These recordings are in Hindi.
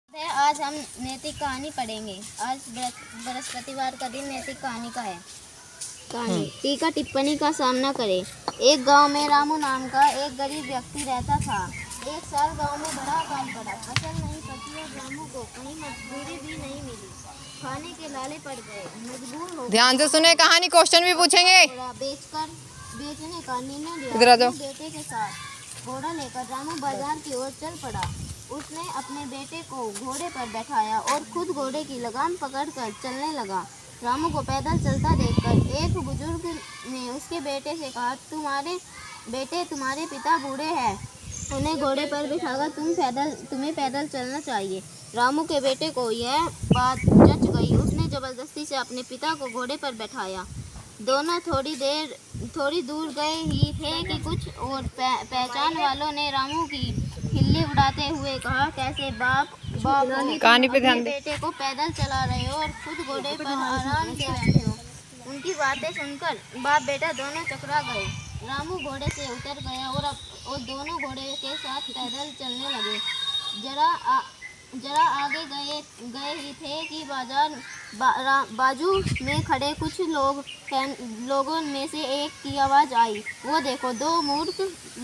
आज हम नैतिक कहानी पढ़ेंगे। आज बृहस्पतिवार का दिन नैतिक कहानी का है। कहानी टीका टिप्पणी का सामना करें। एक गांव में रामू नाम का एक गरीब व्यक्ति रहता था। एक साल गांव में बड़ा अकाल पड़ा, फसल नहीं पकी और रामू को कहीं मजदूरी भी नहीं मिली। खाने के लाले पड़ गए, मजबूर हो ध्यान से सुने, कहानी क्वेश्चन भी पूछेंगे। बेचने का निर्णय लिया। बेटे के साथ घोड़ा लेकर रामू बाजार की ओर चल पड़ा। उसने अपने बेटे को घोड़े पर बैठाया और खुद घोड़े की लगाम पकड़कर चलने लगा। रामू को पैदल चलता देखकर एक बुजुर्ग ने उसके बेटे से कहा, तुम्हारे पिता बूढ़े हैं, उन्हें घोड़े पर बिठाकर तुम्हें पैदल चलना चाहिए। रामू के बेटे को यह बात जच गई। उसने जबरदस्ती से अपने पिता को घोड़े पर बैठाया। दोनों थोड़ी दूर गए ही थे कि कुछ और पहचान वालों ने रामू की खिल्ली उड़ाते हुए कहा, कैसे बाप कहानी पे ध्यान दे। बेटे को पैदल चला रहे हो और खुद घोड़े पर आराम से बैठे हो। उनकी बातें सुनकर बाप बेटा दोनों चकरा गए। रामू घोड़े से उतर गया और दोनों घोड़े के साथ पैदल चलने लगे। जरा आगे गए ही थे कि बाजू में खड़े कुछ लोगों में से एक की आवाज़ आई, वो देखो, दो मूर्ख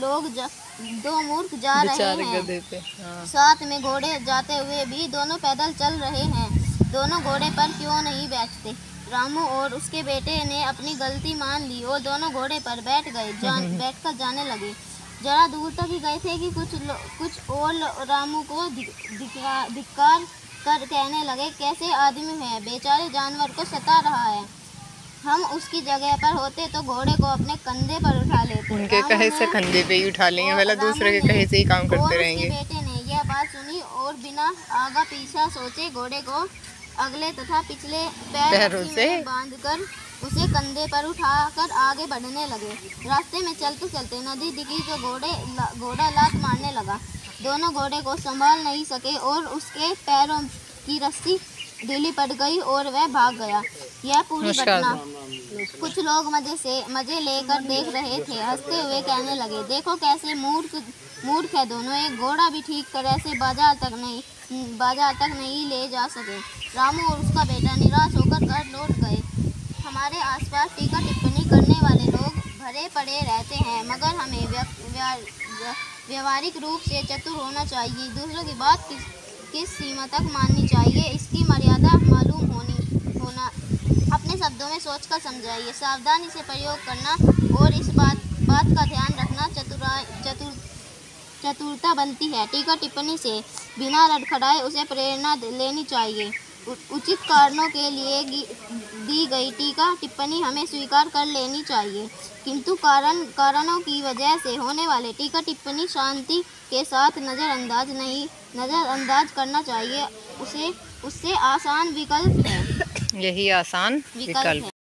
जा रहे हैं। साथ में घोड़े जाते हुए भी दोनों पैदल चल रहे हैं। दोनों घोड़े पर क्यों नहीं बैठते? रामू और उसके बेटे ने अपनी गलती मान ली और दोनों घोड़े पर बैठकर जाने लगे। जरा दूर तक ही गए थे कि कुछ और रामू को धिक्कार कर कहने लगे, कैसे आदमी है, बेचारे जानवर को सता रहा है। हम उसकी जगह पर होते तो घोड़े को अपने कंधे पर उठा लेते। उनके कहे से कंधे पे ही उठा लेंगे, वाला दूसरे के कहे से ही काम करते रहेंगे। बेटे ने यह बात सुनी और बिना आगा पीछा सोचे घोड़े को अगले तथा पिछले पैरों से बांधकर उसे कंधे पर उठाकर आगे बढ़ने लगे। रास्ते में चलते चलते नदी दिखी तो घोड़ा लात मारने लगा। दोनों घोड़े को संभाल नहीं सके और उसके पैरों की रस्सी ढीली पड़ गई और वह भाग गया। यह पूरी घटना कुछ लोग मजे लेकर देख रहे थे। हंसते हुए कहने लगे, देखो कैसे मूर्ख है दोनों, एक घोड़ा भी ठीक तरह से बाजार तक नहीं ले जा सके। रामू और उसका बेटा निराश होकर घर लौट गए। हमारे आसपास टीका टिप्पणी करने वाले लोग भरे पड़े रहते हैं, मगर हमें व्यवहारिक रूप से चतुर होना चाहिए। दूसरों की बात किस सीमा तक माननी चाहिए, इसकी मर्यादा मालूम होना। अपने शब्दों में सोचकर समझाइए, सावधानी से प्रयोग करना और इस बात का ध्यान रखना चतुरता बनती है। टीका टिप्पणी से बिना लड़खड़ाए उसे प्रेरणा लेनी चाहिए। उचित कारणों के लिए दी गई टीका टिप्पणी हमें स्वीकार कर लेनी चाहिए, किंतु कारणों की वजह से होने वाले टीका टिप्पणी शांति के साथ नज़रअंदाज करना चाहिए। उससे आसान विकल्प है। यही आसान विकल्प है।